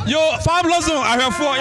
Yo, Fabulous Zone, I have 4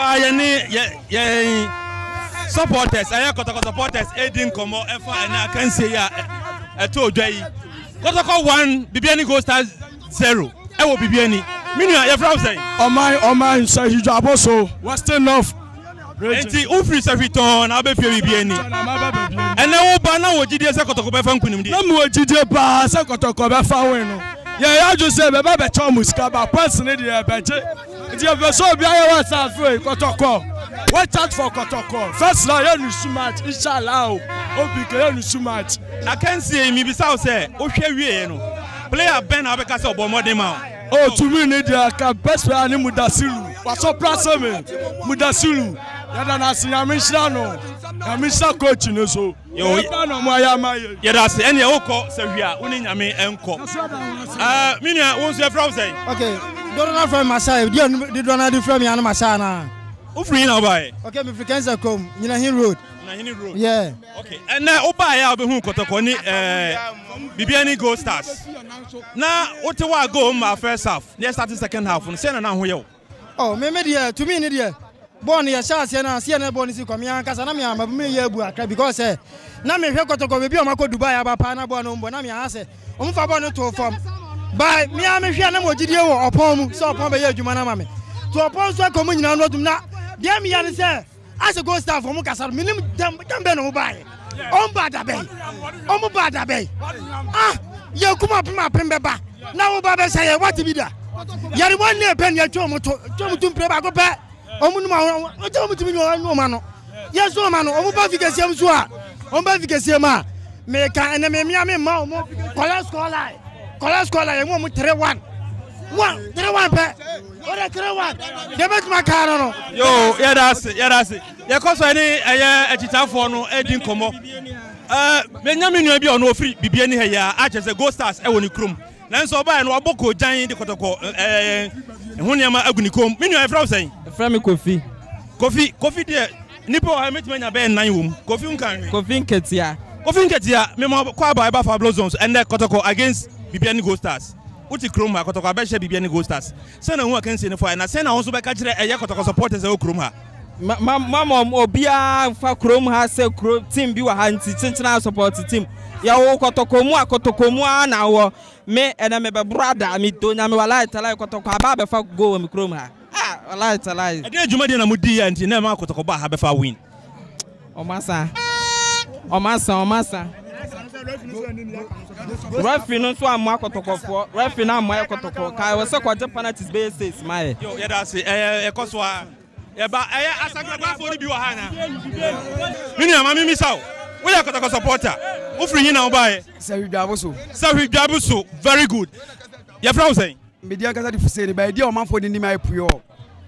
supporters, I have supporters, 18 come out, and I can say, I told you, Kotoko 1, Bibiani Gold Stars 0. I will Bibiani. Meaning, you're from saying, oh my, so you job also, what's the enough? And the Ufri Saviton, I'll be Bibiani. And now, Bana, what did you say, Kotoko Fankunim? No more GD Pass, Kotoko Bafawin. Yeah, I just said, Baba Chomuska, but personally, I bet you. If you have so be I was out for Kotoko. Watch out for Kotoko. First, I only so much, inshallah. Only so much. I can't see me beside say, Oshie, player Ben Abekasa or Modema. Oh, to me, Nidia, best player Mudasilu. What's up, Prasame? Mudasilu. Yadanasi, Amishano, coaching so. Yeah, that's any Oko, Sevilla, winning a me uncle. Minia, what's your from say? Okay, don't know from myself. You don't do from Yana Masana. Who free now by? Okay, me frequency come. You know, Hill Road. Yeah. Okay, and now Oba, I'll be home, Kotokoni, Bibiani Gold Stars. Now, what do I go my first half? Let's start the second half. And send an hour. Oh, maybe to me, Nidia. Born here, Shasiana, Siena Bonisi, Comian, Casanamia, but me, because now me here to go with you, Mako Dubai, about Panabon, Bonamia, I say, Umfabon to form. By me, I'm a Fianamo Gidio or Pom, so Pomba Jumanamame. To oppose a communion, not dear me, I say, as a ghost staff from Mukasa, minimum Dambeno by. Bada Bay. Bada Bay. Ah, you come up my Pembeba. Now, Baba say, what to be there? You're 1 year pen, your Jomo to Prebago back. Yes, woman, Omubafikasiama. Make an enemy, Mamma, Colascola, and 1 3 1. 1 3 1 back. What a 3 1. They make my car. Yo, yeah, that's it. Yeah, cause any a chita for no Edin Como. Benjamin will be on no free, Bibiani here, as a ghost stars, Ewoni Krum. Nanso by and Waboko giant the Kotoko, Huniama Agunikum. Meaning, I'm saying. Frame Kofi dear. Nippo, I met when I been 9 room. Kofi Ketia, Memo Quaba Fabulous Zones, and that Kotoko against Bibiani Gold Stars. Uti Kruma, Kotoko Besha Bibiani Gold Stars. Send who I can see the fire, and I send also back at a Yakotoko supporters of Kruma. Mamma Obia for Chrome has a team, you are hunting, Central support team. Yao Kotokomua now, me and I'm a brother, I mean, don't know a light, I like Kotoko for go and Chroma. A light. I did you made a moody and you never Kotokoba have a win. O massa. Referee so am Kotoko, referee na my Kotoko. I was so quite penalties basis, my. Yo, yeah, that's it. Koswa. Yeah, but I ask for the Hana. Mimi miss out. We are Kotoko supporter. Who free you now by? Savi Jabusu. Very good. Your friend saying? Media Casa de Fuseri by dear man for the name Puyo.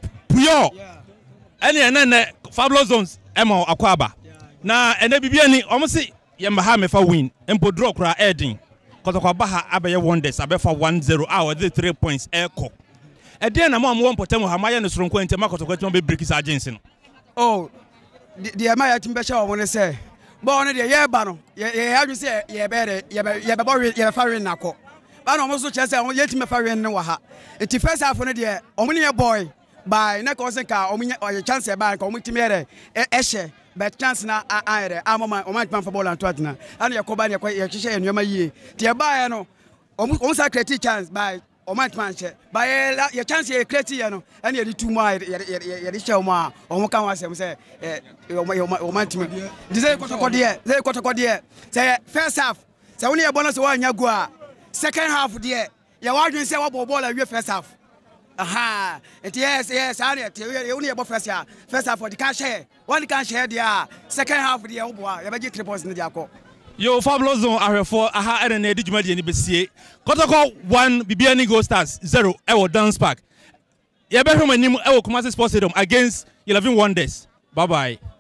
And Fabulous Zones, Emo Aquaba. Now, and the Bibiani almost see Yamahame for win. And Podrokra adding. Kotokabaha Abaya Wonders, Abefa 1-0 hour, the 3 points echo. And then I'm 1 potemo Hamaya and Stronco and Tamaco be Bricks Agency. Oh, the Amaya Timbasha, I want to say. Born in the year, Bano. Yeah, you say, yeah, better, yeah, firing Nako. But I'm also just saying, let me fire in Noah. It's the first half of the year, only a boy by Nakoseka, or your chance by Comitimere, Eshe, but chance now, I'm on my man for ball and Twatna, and your Kobania, your Kisha and your Maye. Dear Bayano, almost a creative chance by. O match manche by your chance here Cretiano and you 2 miles Yadishama or Mokama say o match me. Say Kotoko say first half, say only a bonus one Yagua. Second half dear, your argument say what ball at your first half. Aha, it yes, only about first half for the cash share. One can share the second half of the Oboa, you get 3 points in the Jaco. Yo, Fabulous Zone, RF4, aha, and a Digimadi and BCA. Kotoko 1, Bibiani Gold Stars 0, Ewo Dance Park. Yabehu Manimu, Ewo Kumasi Sports Stadium against 11 Wonders. Bye bye.